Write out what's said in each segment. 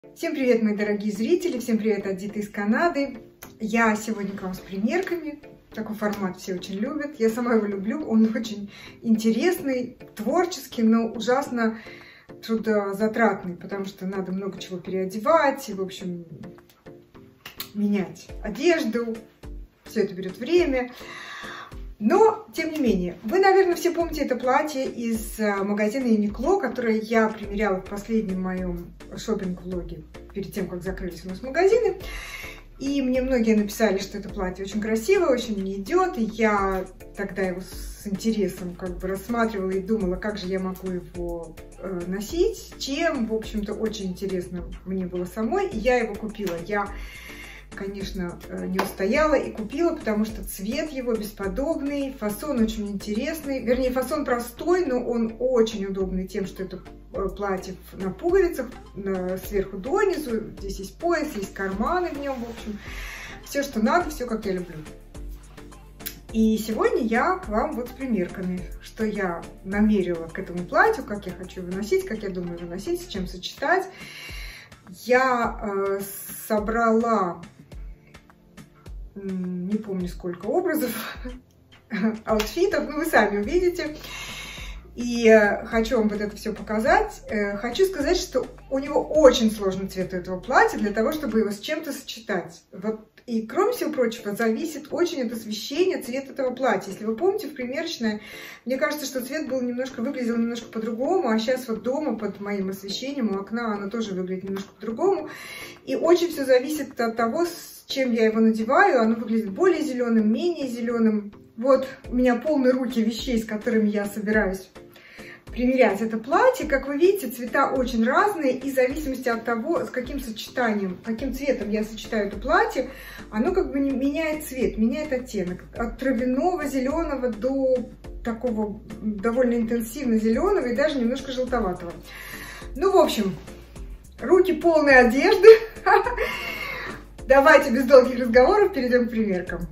Всем привет, мои дорогие зрители, всем привет от Диты из Канады. Я сегодня к вам с примерками. Такой формат все очень любят. Я сама его люблю, он очень интересный, творческий, но ужасно трудозатратный, потому что надо много чего переодевать, и, в общем, менять одежду. Все это берет время. Но, тем не менее, вы, наверное, все помните это платье из магазина Uniqlo, которое я примеряла в последнем моем шопинг-влоге, перед тем, как закрылись у нас магазины. И мне многие написали, что это платье очень красивое, очень мне идет. И я тогда его с интересом рассматривала и думала, как же я могу его носить, чем, в общем-то, очень интересно мне было самой. И я его купила. Я, конечно, не устояла и купила, потому что цвет его бесподобный, фасон очень интересный. Вернее, фасон простой, но он очень удобный тем, что это платье на пуговицах, сверху донизу. Здесь есть пояс, есть карманы в нем, в общем, все, что надо, все, как я люблю. И сегодня я к вам вот с примерками, что я намерила к этому платью, как я хочу его носить, как я думаю его носить, с чем сочетать. Я собрала, не помню сколько образов, аутфитов, но вы сами увидите. И хочу вам вот это все показать. Хочу сказать, что у него очень сложный цвет у этого платья для того, чтобы его с чем-то сочетать. Вот. И кроме всего прочего, зависит очень от освещения цвет этого платья. Если вы помните, в примерочной, мне кажется, что цвет был выглядел немножко по-другому, а сейчас вот дома под моим освещением у окна оно тоже выглядит немножко по-другому. И очень все зависит от того, с чем я его надеваю. Оно выглядит более зеленым, менее зеленым. Вот у меня полные руки вещей, с которыми я собираюсь примерять это платье. Как вы видите, цвета очень разные, и в зависимости от того, с каким сочетанием, каким цветом я сочетаю это платье, оно меняет цвет, меняет оттенок. От травяного зеленого до такого довольно интенсивно зеленого и даже немножко желтоватого. Ну, в общем, руки полные одежды. Давайте без долгих разговоров перейдем к примеркам.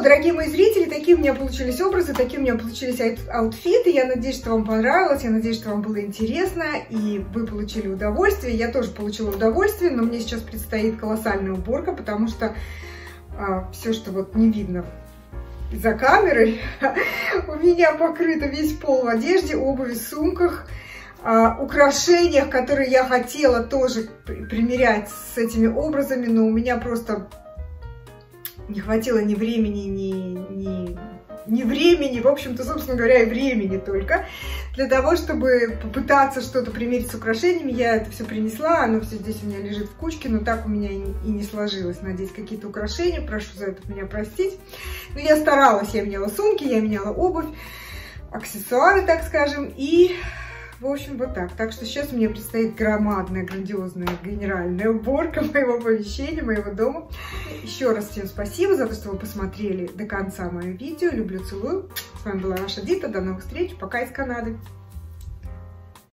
дорогие мои зрители, такие у меня получились образы, такие у меня получились аутфиты. Я надеюсь, что вам понравилось, я надеюсь, что вам было интересно, и вы получили удовольствие. Я тоже получила удовольствие, но мне сейчас предстоит колоссальная уборка, потому что все, что вот не видно за камерой, у меня покрыто весь пол в одежде, обуви, сумках, украшениях, которые я хотела тоже примерять с этими образами, но у меня просто не хватило ни времени, ни времени, в общем-то, собственно говоря, и времени только для того, чтобы попытаться что-то примерить с украшениями. Я это все принесла, оно все здесь у меня лежит в кучке, но так у меня и не сложилось. Надеюсь, какие-то украшения, прошу за это меня простить. Но я старалась, я меняла сумки, я меняла обувь, аксессуары, так скажем, и... В общем, вот так. Так что сейчас мне предстоит громадная, грандиозная, генеральная уборка моего помещения, моего дома. Еще раз всем спасибо за то, что вы посмотрели до конца мое видео. Люблю, целую. С вами была ваша Дита. До новых встреч. Пока из Канады.